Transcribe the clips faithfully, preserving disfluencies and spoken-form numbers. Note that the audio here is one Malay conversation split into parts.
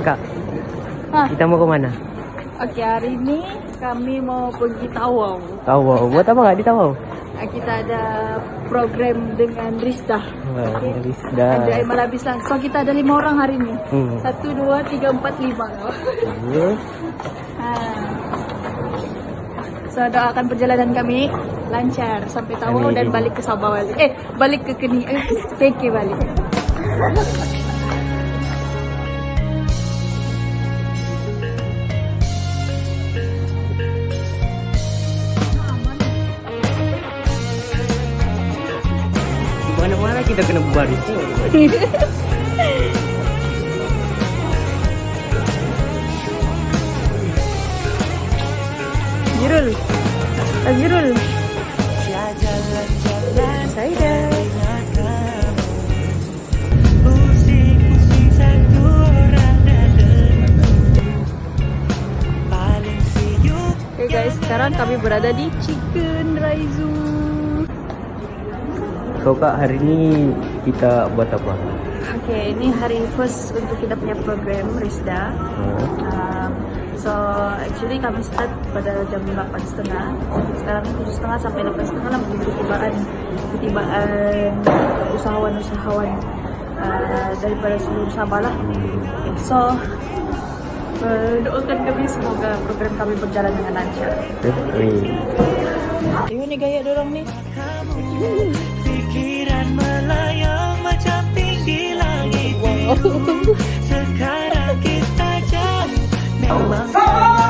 Kak, Hah? kita mau kemana? Oke, hari ini kami mau pergi Tawau. Tawau, buat apa nggak di Tawau? Kita ada program dengan Rizda. Wah, Oke. Rizda. Ada Emal Abislah. So kita ada lima orang hari ini. Hmm. Satu, dua, tiga, empat, lima. Iya. Ah. So doakan perjalanan kami lancar sampai Tawau Amin. dan balik ke Sabah balik. Eh, balik ke Keni, eh, T K balik. Mana-mana kita kena berbaris. Jirul, Azirul, Saida. Oke guys, sekarang kami berada di Chicken Raizu. So Kak, hari ini kita buat apa? Oke, ini hari first untuk kita punya program Rizda. Oh. Um, so actually kami start pada jam delapan tiga puluh. Sekarang tujuh tiga puluh sampai delapan tiga puluh lah menjadi ketibaan ketibaan usahawan-usahawan uh, daripada seluruh Sabah lah. Okay, so uh, doakan kami semoga program kami berjalan dengan lancar. Tengok ni gaya dorang ni. Pikiran melayang macam tinggi langit biru. Sekarang kita jauh, memang saya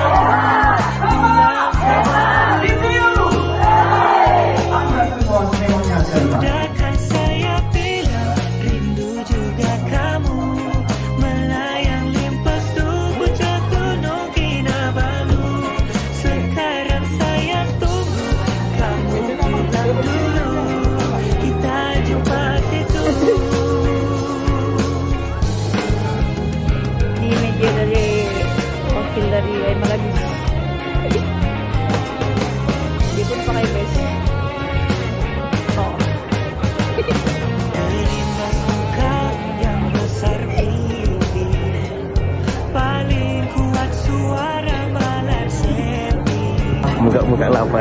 mahu sudahkan saya bilang rindu juga kamu. Melayang limpas tubuh Gunung Kinabalu. Sekarang saya tunggu kamu bilang dulu. Kita jumpa situ. Ini meja dari wakil dari Emal Abis. Dia pun pakai base. Oh. Terimas muka yang besar pipi. Paling kuat suara malar sepi. Muka-muka lapar.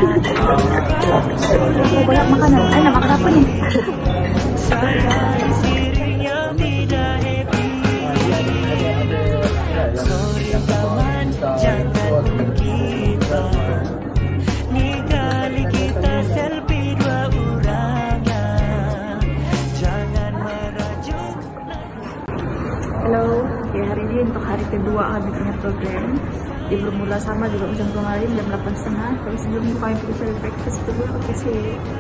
Oh, banyak makanan. Eh, nak makan apa nih? Saya sering yang tidak happy. Sorry kawan, jangan kita. Ni kali kita selfie dua orangnya. Jangan merajuk. Halo, okay, hari ini untuk hari kedua kami punya program. Dia belum mula sama juga macam kemarin jam delapan tiga puluh. Tapi sebelum itu kami pergi cari breakfast dulu. Oke sih.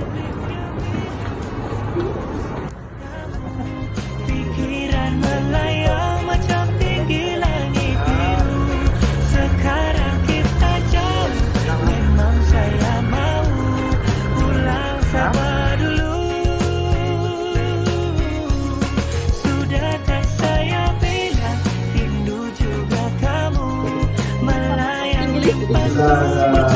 Pikiran melayang macam tinggi langit biru. Sekarang kita jauh, memang saya mau pulang Sabah dulu. Sudahkan saya bilang rindu juga kamu. Melayang limpas tubuh